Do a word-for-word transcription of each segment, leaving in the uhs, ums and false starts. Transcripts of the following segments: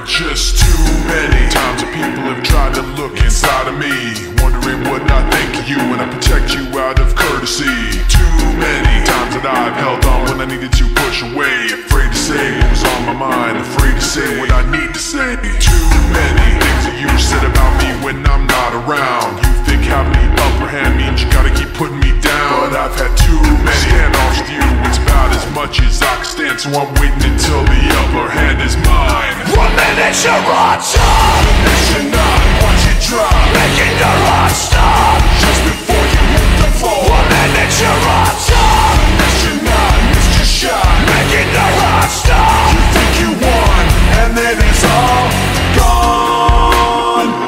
are just too many times that people have tried to look inside of me, wondering what I think of you, and I protect you out of courtesy. Too many times that I've held on when I needed to push away, afraid to say what was on my mind, afraid to say what I need to say. Too many things that you said about me when I'm not around. You think having the upper hand means you gotta keep putting me down, but I've had too many standoffs with you. It's about as much as I can stand, so I'm waiting until the upper hand is mine. One minute you're on top, next you're not, watch it drop, making the rock stop just before you hit the floor. One minute you're on top, next you're not, missed your shot, making the rock stop. You think you won, and then it's all gone.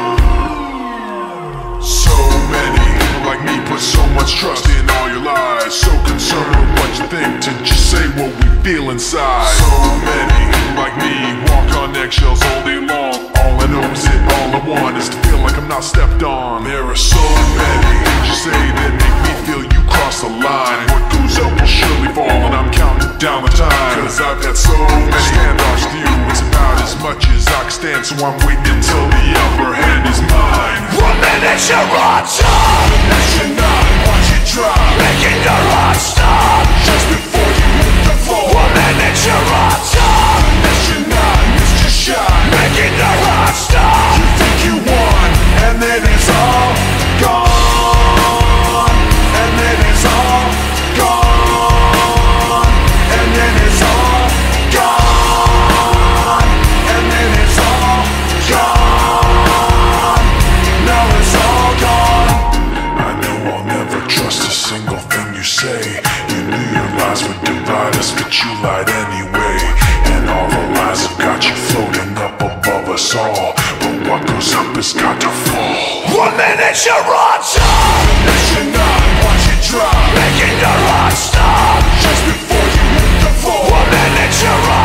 So many people like me put so much trust in all your lies, so concerned with what you think to just say what we feel inside. So many people like me walk on eggshells all day long. All I know is it, all I want is to feel like I'm not stepped on. There are so many things you say that make me feel you cross the line. What goes up will surely fall, and I'm counting down the time, cause I've had so many standoffs with you. It's about as much as I can stand, so I'm waiting until the upper hand is mine. One minute you're on top, next you're not, watch it drop, making the rock stop just before you hit the floor. One minute you're on top, next you're not, missed your shot, making the rock stop. You think you won, and then it's all gone, and then it's all gone, and then it's all gone, and then it's all gone. Now it's all gone. I know I'll never trust a single thing you say. You knew your lies would divide us, but you lied anyway. And all the lies have got you floating up above us all, but what goes up has got to fall. One minute you're on top, next you're not, watch it drop, making the rock stop just before you hit the floor. One minute you're on